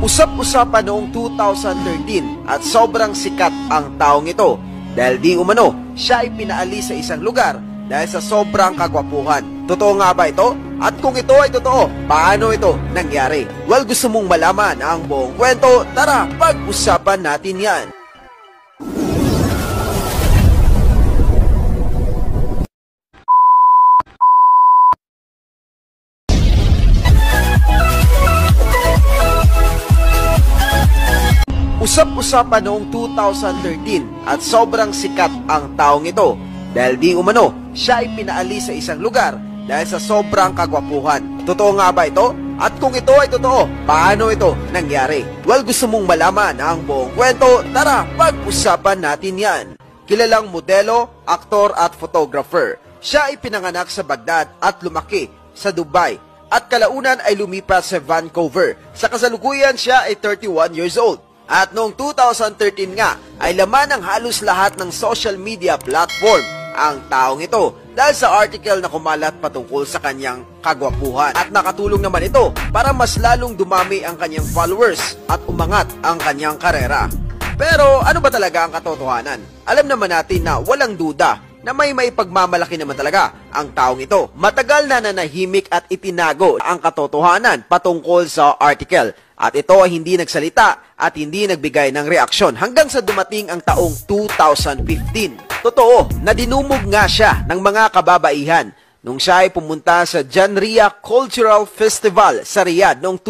Usap-usapan noong 2013 at sobrang sikat ang taong ito dahil di umano siya ay pinaalis sa isang lugar dahil sa sobrang kagwapuhan. Totoo nga ba ito? At kung ito ay totoo, paano ito nangyari? Well, gusto mong malaman ang buong kwento? Tara, pag-usapan natin yan. Usap-usapan noong 2013 at sobrang sikat ang taong ito dahil di umano siya ay pinaalis sa isang lugar dahil sa sobrang kagwapuhan. Totoo nga ba ito? At kung ito ay totoo, paano ito nangyari? Well, gusto mong malaman ang buong kwento? Tara, pag-usapan natin yan. Kilalang modelo, aktor at photographer. Siya ay pinanganak sa Baghdad at lumaki sa Dubai at kalaunan ay lumipat sa Vancouver. Sa kasalukuyan siya ay 31 years old. At noong 2013 nga ay laman ng halos lahat ng social media platform ang taong ito dahil sa article na kumalat patungkol sa kanyang kagwapuhan. At nakatulong naman ito para mas lalong dumami ang kanyang followers at umangat ang kanyang karera. Pero ano ba talaga ang katotohanan? Alam naman natin na walang duda na may maipagmamalaki naman talaga ang taong ito. Matagal na nanahimik at itinago ang katotohanan patungkol sa article. At ito ay hindi nagsalita at hindi nagbigay ng reaksyon hanggang sa dumating ang taong 2015. Totoo na dinumog nga siya ng mga kababaihan nung siya ay pumunta sa Janria Cultural Festival sa Riyadh noong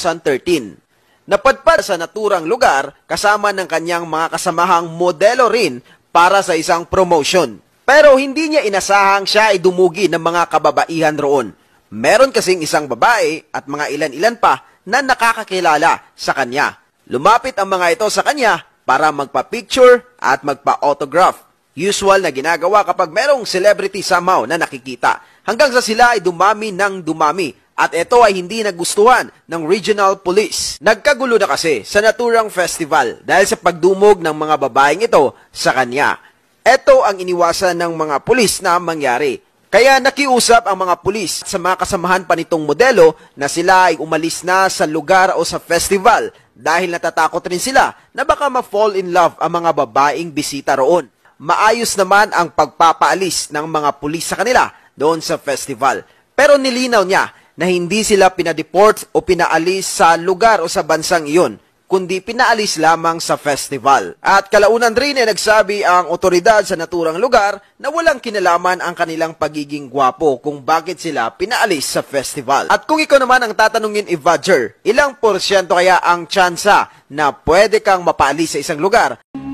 2013. Napadpad sa naturang lugar kasama ng kanyang mga kasamahang modelo rin para sa isang promotion. Pero hindi niya inasahang siya ay dumugi ng mga kababaihan roon. Meron kasing isang babae at mga ilan-ilan pa na nakakakilala sa kanya. Lumapit ang mga ito sa kanya para magpa-picture at magpa-autograph. Usual na ginagawa kapag merong celebrity somehow na nakikita. Hanggang sa sila ay dumami ng dumami. At ito ay hindi nagustuhan ng regional police. Nagkagulo na kasi sa naturang festival dahil sa pagdumog ng mga babaeng ito sa kanya. Ito ang iniwasan ng mga pulis na mangyari. Kaya nakiusap ang mga pulis sa mga kasamahan pa nitong modelo na sila ay umalis na sa lugar o sa festival dahil natatakot rin sila na baka ma-fall in love ang mga babaeng bisita roon. Maayos naman ang pagpapaalis ng mga pulis sa kanila doon sa festival. Pero nilinaw niya na hindi sila pinadeport o pinaalis sa lugar o sa bansang iyon, kundi pinaalis lamang sa festival. At kalaunan rin ay nagsabi ang otoridad sa naturang lugar na walang kinalaman ang kanilang pagiging gwapo kung bakit sila pinaalis sa festival. At kung ikaw naman ang tatanungin, Evager, ilang porsyento kaya ang tsansa na pwede kang mapaalis sa isang lugar?